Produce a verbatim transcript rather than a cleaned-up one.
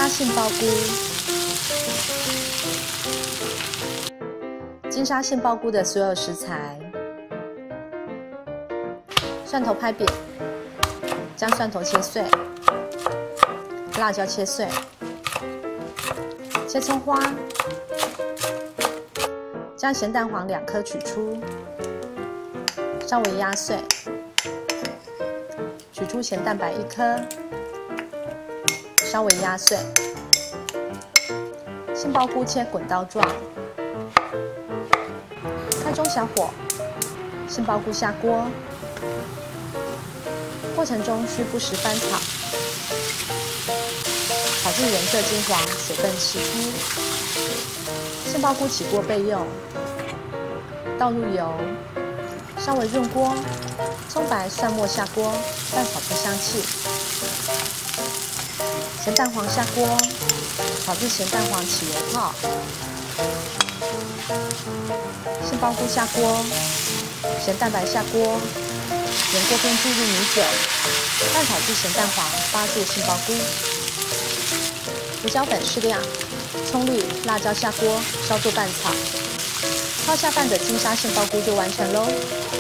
沙杏鲍菇，金沙杏鲍菇的所有食材：蒜头拍扁，将蒜头切碎，辣椒切碎，切葱花，将咸蛋黄两颗取出，稍微压碎，取出咸蛋白一颗。 稍微压碎，杏鲍菇切滚刀状，开中小火，杏鲍菇下锅，过程中需不时翻炒，炒至颜色金黄，水分释出。杏鲍菇起锅备用，倒入油，稍微润锅，葱白蒜末下锅，拌炒出香气。 咸蛋黄下锅，炒至咸蛋黄起油泡。杏鲍菇下锅，咸蛋白下锅，沿锅边注入米酒，拌炒至咸蛋黄扒住杏鲍菇。胡椒粉适量，葱绿、辣椒下锅，稍作拌炒。泡下饭的金沙杏鲍菇就完成喽。